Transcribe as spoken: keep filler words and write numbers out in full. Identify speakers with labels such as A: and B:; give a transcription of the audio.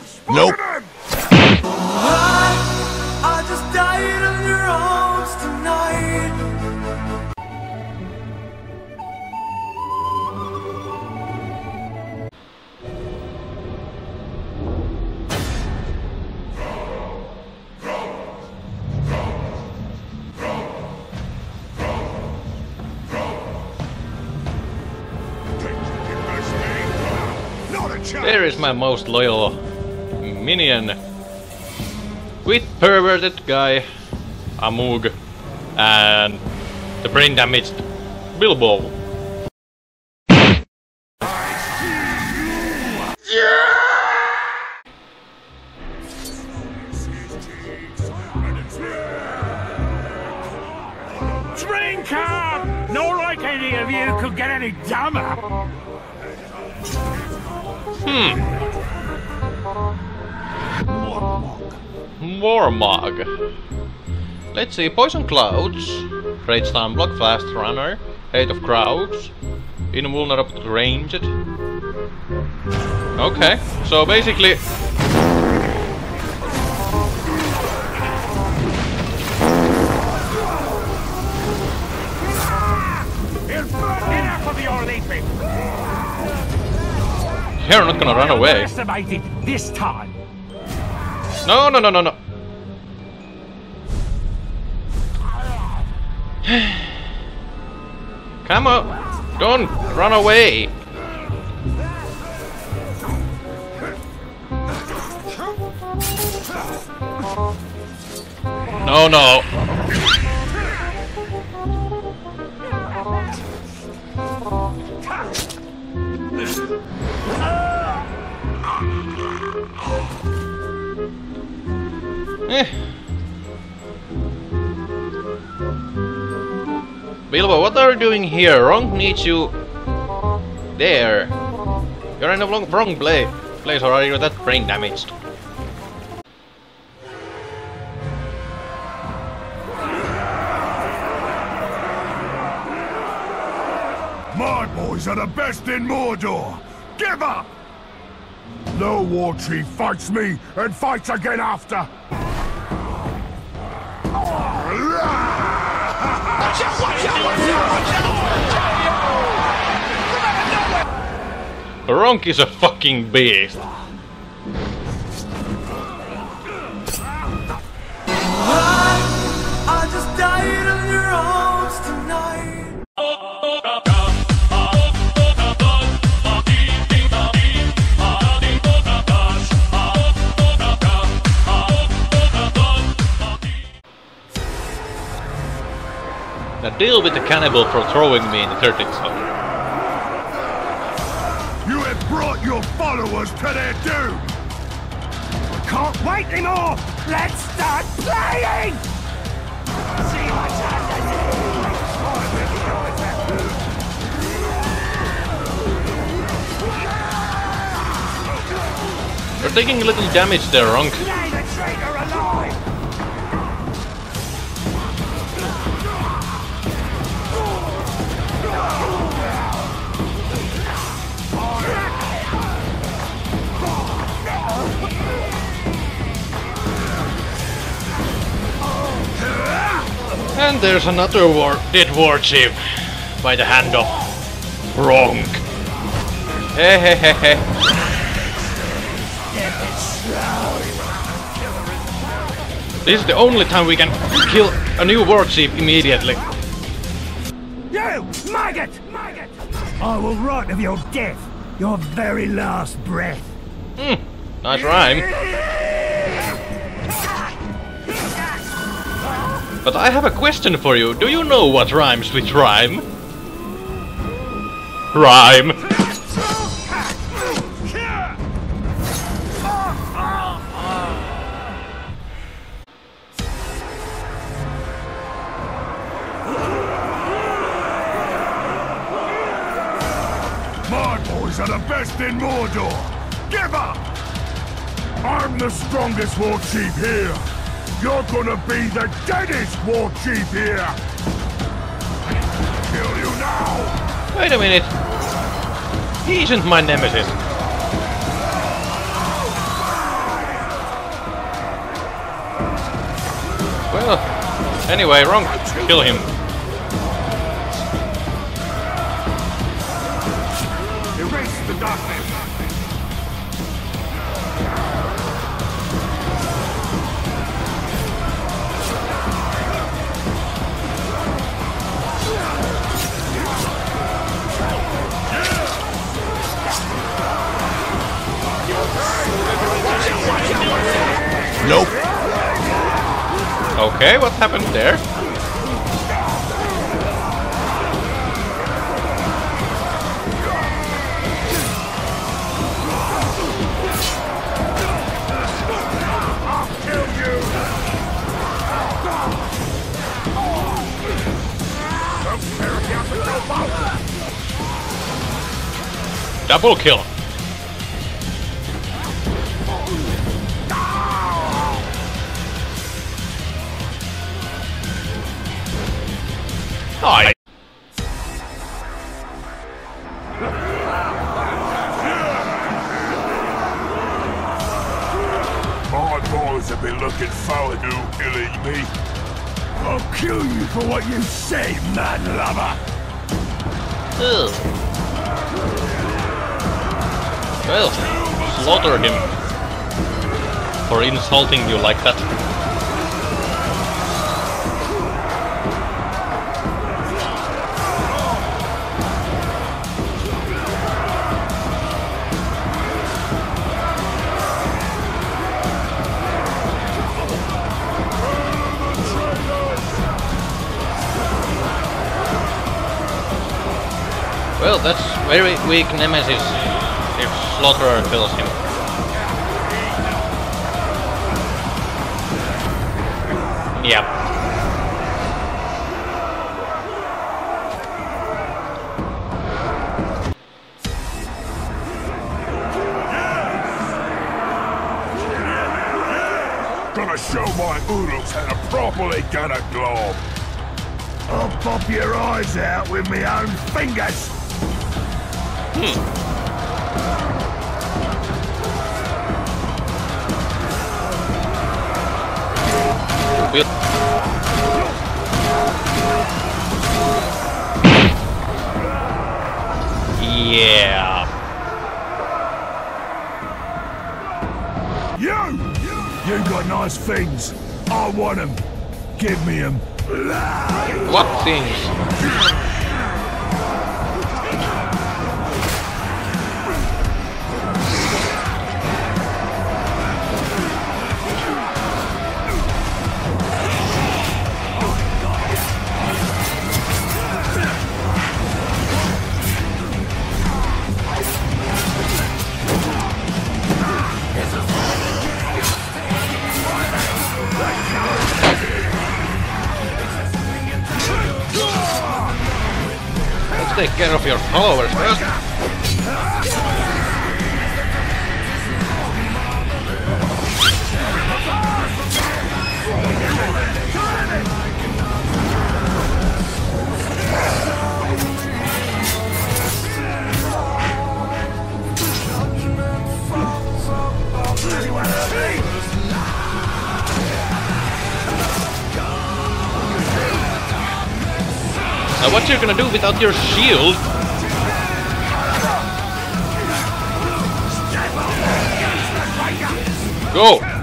A: Nope.
B: I just died in your arms tonight.
C: There is my most loyal minion. With perverted guy, Amug, and the brain damaged Bilbo.
D: Drink up! Not like any of you could get any dumber.
C: Hmm. Warmog. Let's see. Poison clouds. Great stun block. Fast runner. Hate of crowds. Invulnerable to ranged. Okay. So basically.
D: Enough of your leaping.
C: You're not gonna run away.
D: Underestimated this time.
C: No, no, no, no, no. Come on. Don't run away. No, no. Eh. Bilbo, what are you doing here? Wrong needs you there. You're in the wrong, wrong play, place, or are you that brain damaged?
A: My boys are the best in Mordor! Give up! No war chief fights me and fights again after!
C: Ronk is a fucking beast.
B: I just died in your arms tonight.
C: Now deal with the cannibal for throwing me in the thirteenth zone.
A: You have brought your followers to their doom!
D: Can't wait anymore! Let's start playing! See what's underneath!
C: You're taking a little damage there, Ronk.
D: Lay the traitor alive!
C: And there's another war dead war chief by the hand of Ronk. Hehehehe. This is the only time we can kill a new war chief immediately.
D: You, maggot! Maggot! I will write of your death, your very last breath.
C: Hmm, nice rhyme. But I have a question for you. Do you know what rhymes with rhyme? Rhyme.
A: My boys are the best in Mordor! Give up! I'm the strongest war chief here! You're gonna be the deadest war chief here! Kill you now!
C: Wait a minute. He isn't my nemesis. Anyway, wrong. Kill him.
A: Erase the darkness.
C: Nope. Okay, what happened there? Double kill. Oh, I
A: My boys have been looking forward to killing me.
D: I'll kill you for what you say, man lover.
C: Ugh. Well, slaughter him for insulting you like that. Well, that's very weak nemesis if Slaughterer kills him. Yep.
A: Gonna show my oodles how to properly get a globe.
D: I'll pop your eyes out with my own fingers.
C: Hmm. We'll yeah.
D: You! You got nice things. I want them. Give me them.
C: What things? Take care of your followers first. Now what you're gonna do without your shield? Go!